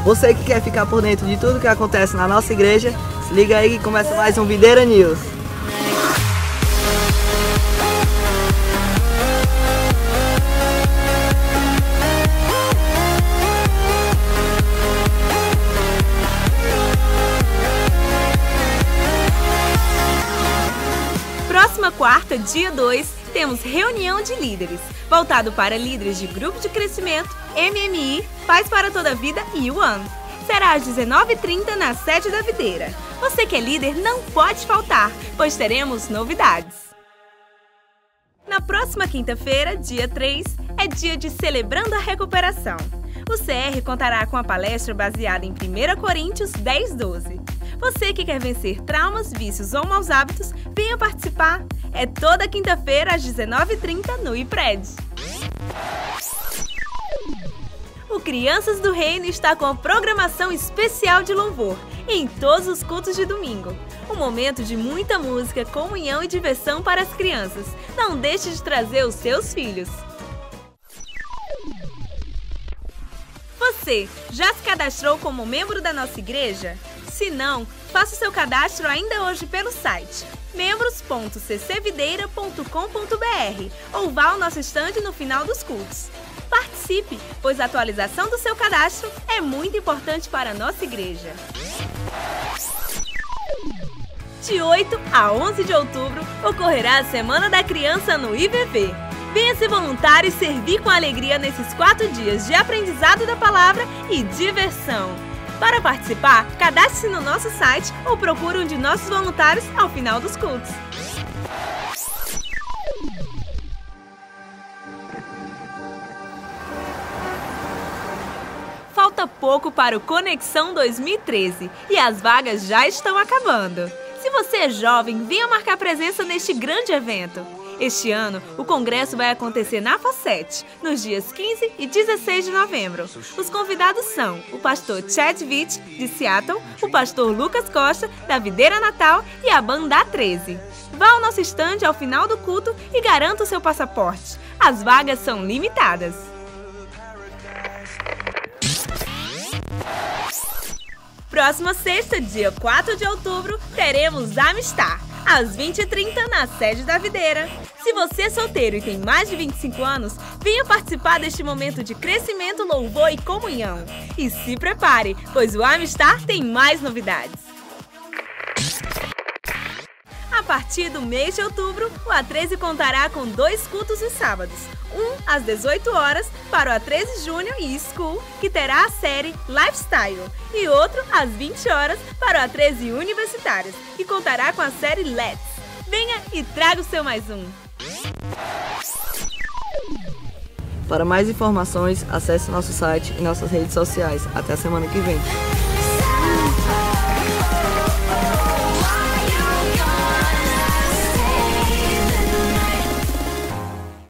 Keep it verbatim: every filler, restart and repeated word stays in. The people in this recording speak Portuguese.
Você que quer ficar por dentro de tudo que acontece na nossa igreja, se liga aí que começa mais um Videira News. Próxima quarta, dia dois, temos reunião de líderes, voltado para líderes de grupo de crescimento, M M I, Paz para Toda a Vida e One. Será às dezenove e trinta na sede da Videira. Você que é líder não pode faltar, pois teremos novidades. Na próxima quinta-feira, dia três, é dia de Celebrando a Recuperação. O C R contará com a palestra baseada em primeira Coríntios dez, doze. Você que quer vencer traumas, vícios ou maus hábitos, venha participar. É toda quinta-feira às dezenove e trinta no I P R E D. O Crianças do Reino está com a programação especial de louvor em todos os cultos de domingo. Um momento de muita música, comunhão e diversão para as crianças. Não deixe de trazer os seus filhos. Você já se cadastrou como membro da nossa igreja? Se não, faça o seu cadastro ainda hoje pelo site membros ponto c c videira ponto com ponto b r ou vá ao nosso estande no final dos cultos. Participe, pois a atualização do seu cadastro é muito importante para a nossa igreja. De oito a onze de outubro, ocorrerá a Semana da Criança no I V V. Venha ser voluntário e servir com alegria nesses quatro dias de aprendizado da palavra e diversão. Para participar, cadastre-se no nosso site ou procure um de nossos voluntários ao final dos cultos. Falta pouco para o Conexão dois mil e treze e as vagas já estão acabando. Se você é jovem, venha marcar presença neste grande evento. Este ano, o congresso vai acontecer na Facete, nos dias quinze e dezesseis de novembro. Os convidados são o pastor Chad Witt, de Seattle, o pastor Lucas Costa, da Videira Natal e a banda A treze. Vá ao nosso estande ao final do culto e garanta o seu passaporte. As vagas são limitadas. Próxima sexta, dia quatro de outubro, teremos Amistar, às vinte e trinta na sede da Videira. Se você é solteiro e tem mais de vinte e cinco anos, venha participar deste momento de crescimento, louvor e comunhão. E se prepare, pois o Amistar tem mais novidades. A partir do mês de outubro, o A treze contará com dois cultos nos sábados. Um às dezoito horas para o A treze Júnior e School, que terá a série Lifestyle, e outro às vinte horas para o A treze Universitários, que contará com a série Let's. Venha e traga o seu mais um. Para mais informações, acesse nosso site e nossas redes sociais. Até a semana que vem.